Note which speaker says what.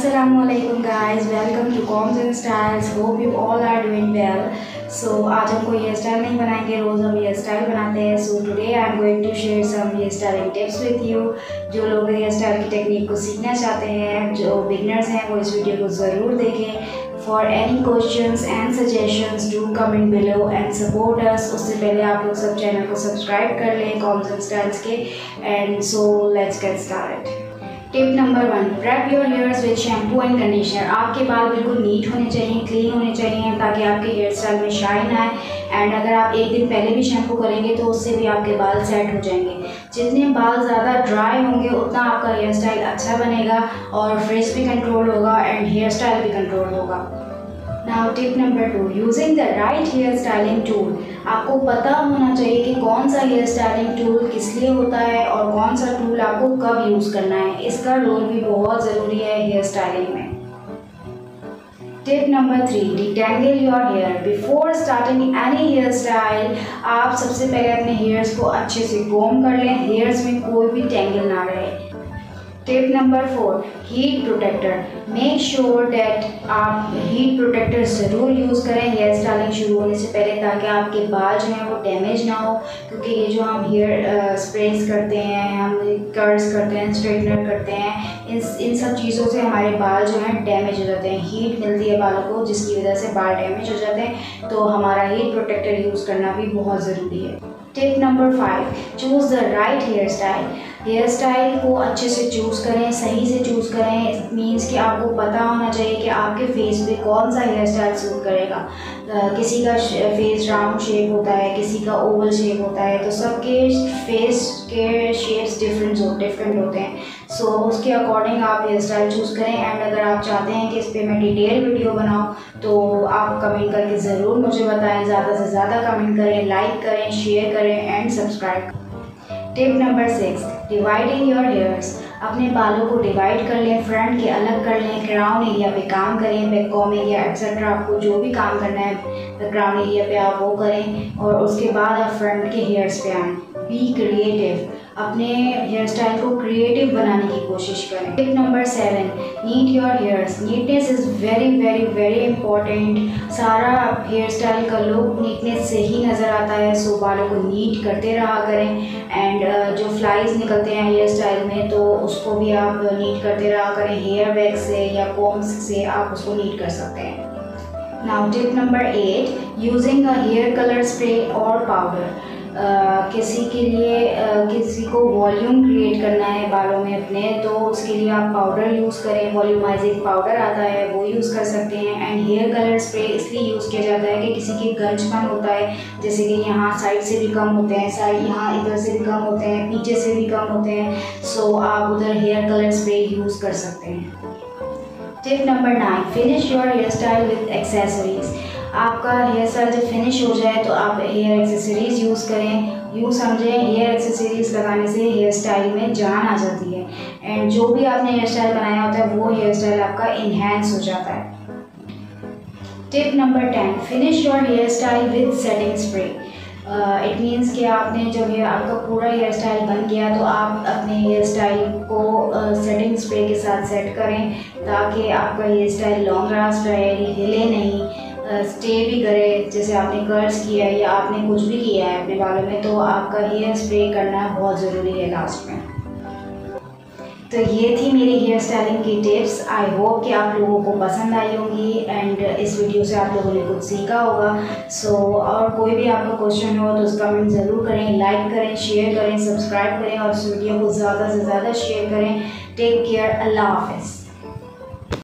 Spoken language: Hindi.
Speaker 1: Assalamualaikum guys, welcome to Coms and Styles. Hope you all are doing well. So आज हम कोई हेयर स्टाइल नहीं बनाएंगे, रोज़ हम हेयर स्टाइल बनाते हैं. So today I am going to share some hair styling tips with you. जो लोग हेयर स्टाइल की टेक्निक को सीखना चाहते हैं, जो बिगनर्स हैं, वो इस वीडियो को ज़रूर देखें. For any questions and suggestions, do comment below and support us. उससे पहले आप लोग सब चैनल को सब्सक्राइब कर लें Coms and Styles के. And so let's get started. Tip number 1, prep your hairs with shampoo and conditioner. आपके बाल बिल्कुल नीट होने चाहिए, क्लीन होने चाहिए, ताकि आपके हेयर स्टाइल में शाइन आए. एंड अगर आप एक दिन पहले भी शैम्पू करेंगे तो उससे भी आपके बाल सेट हो जाएंगे. जितने बाल ज़्यादा ड्राई होंगे उतना आपका हेयर स्टाइल अच्छा बनेगा और फ्रिज भी कंट्रोल होगा एंड हेयर स्टाइल भी कंट्रोल होगा. Now tip number 2, using the right hair styling tool. आपको पता होना चाहिए कि कौन सा हेयर स्टाइलिंग टूल किस लिए होता है और कौन सा टूल आपको कब यूज़ करना है. इसका रोल भी बहुत ज़रूरी है हेयर स्टाइलिंग में. Tip number 3, detangle your hair. Before starting any hair style आप सबसे पहले अपने हेयर्स को अच्छे से कोम कर लें, हेयर्स में कोई भी टेंगल ना रहे. Tip number 4, heat protector. Make sure that आप हीट प्रोटेक्टर ज़रूर यूज़ करें हेयर स्टाइलिंग शुरू होने से पहले, ताकि आपके बाल जो हैं वो डैमेज ना हो. क्योंकि ये जो हम हेयर स्प्रेस करते हैं, हम कर्ल्स करते हैं, स्ट्रेटनर करते हैं, इन सब चीज़ों से हमारे बाल जो हैं डैमेज हो जाते हैं. हीट मिलती है बालों को जिसकी वजह से बाल डैमेज हो जाते हैं. तो हमारा हीट प्रोटेक्टर यूज़ करना भी बहुत ज़रूरी है. Tip number 5, choose the right hair style. Hair style को अच्छे से चूज़ करें, सही से चूज़ करें. इट मीन्स कि आपको पता होना चाहिए कि आपके फेस पे कौन सा हेयर स्टाइल सूट करेगा. किसी का फेस राउंड शेप होता है, किसी का ओवल शेप होता है, तो सबके फेस के शेप्स डिफरेंट होते हैं. सो उसके अकॉर्डिंग आप हेयर स्टाइल चूज़ करें. एंड अगर आप चाहते हैं कि इस पर मैं डिटेल वीडियो बनाऊँ तो आप कमेंट करके ज़रूर मुझे बताएं. ज़्यादा से ज़्यादा कमेंट करें, लाइक करें, शेयर करें and subscribe. Tip number 6, dividing your hairs. अपने बालों को डिवाइड कर लें, फ्रंट के अलग कर लें, क्राउन एरिया पे काम करें, बैककॉम एरिया एक्सेट्रा. आपको जो भी काम करना है क्राउन एरिया पे आप वो करें और उसके बाद आप फ्रंट के हेयर्स पे आएँ. Be creative. अपने हेयर स्टाइल को क्रिएटिव बनाने की कोशिश करें. Tip number 7, neat your hairs. Neatness is very very very important. सारा हेयर स्टाइल का लुक नीटनेस से ही नज़र आता है. सो बालों को नीट करते रहा करें. एंड जो फ्लाइज निकलते हैं हेयर स्टाइल में तो उसको भी आप नीट करते रहा करें. हेयर वैक्स से या कोम्स से आप उसको नीट कर सकते हैं. Now tip number 8, using a hair colour spray और पाउडर. किसी के लिए किसी को वॉल्यूम क्रिएट करना है बालों में अपने, तो उसके लिए आप पाउडर यूज़ करें. वॉल्यूमाइजिंग पाउडर आता है, वो यूज़ कर सकते हैं. एंड हेयर कलर स्प्रे इसलिए यूज़ किया जाता है कि किसी के गंजपन होता है, जैसे कि यहाँ साइड से भी कम होते हैं, साइड यहाँ इधर से भी कम होते हैं, पीछे से भी कम होते हैं. सो आप उधर हेयर कलर स्प्रे यूज़ कर सकते हैं. Tip number 9, finish your hair style with accessories. आपका हेयर स्टाइल जब फिनिश हो जाए तो आप हेयर एक्सेसरीज़ यूज़ करें. यूँ समझें, हेयर एक्सेसरीज़ लगाने से हेयर स्टाइल में जान आ जाती है. एंड जो भी आपने हेयर स्टाइल बनाया होता है वो हेयर स्टाइल आपका इन्हेंस हो जाता है. Tip number 10, finish your hair style with setting spray. It means कि आपने जब आपका पूरा हेयर स्टाइल बन गया तो आप अपने हेयर स्टाइल को सेटिंग स्प्रे के साथ सेट करें, ताकि आपका हेयर स्टाइल लॉन्ग लास्ट रहे, हिले नहीं, स्टे भी करे. जैसे आपने कर्ल्स किया है या आपने कुछ भी किया है अपने बालों में, तो आपका हेयर स्प्रे करना बहुत ज़रूरी है लास्ट में. तो ये थी मेरी हेयर स्टाइलिंग की टिप्स. आई होप कि आप लोगों को पसंद आई होंगी एंड इस वीडियो से आप लोगों ने कुछ सीखा होगा. सो और कोई भी आपका क्वेश्चन हो तो उसका कमेंट ज़रूर करें, लाइक करें, शेयर करें, सब्सक्राइब करें और इस वीडियो को ज़्यादा से ज़्यादा शेयर करें. Take care. अल्लाह हाफ़िज़.